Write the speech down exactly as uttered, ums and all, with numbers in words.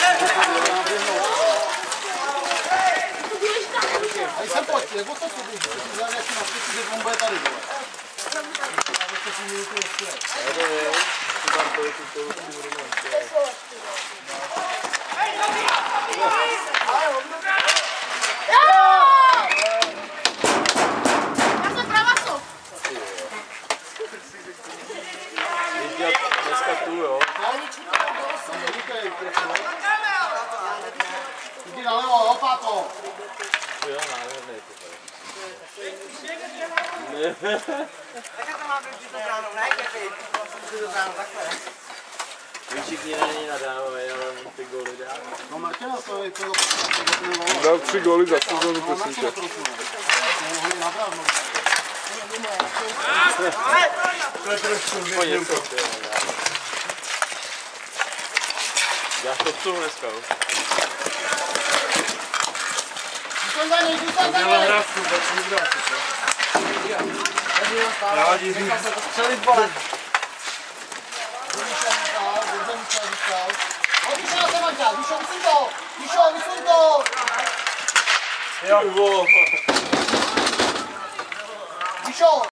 A jsem pojď, nebo to si běží, to si vzal nějaký naskutí, že on bude tady, vole. To si minutu ještě. Já to vím, si tam to je tu to už budu mít. Dneska tu, jo. Jdi nalevo, opáto. Jo, nádherný to tady. Takhle to má být to bránou, ne? Kdy to bránou takhle. Vy všichni na něj nadávají, ale on ty góly dá. No Martina, to je to... Dal tři góly za sezónu, prosím tě. Mohli nabrat, no. To je trošku něco. Já to chci dneska, jo. Zůstaň za něj, zůstaň za něj! Já divím. Střelit vole. Dobře zůstal, dobře zůstal, zůstal. Odpíšel se Marta, vyšel, vysuň to! Vyšel, vysuň to! Jo. Vyšel!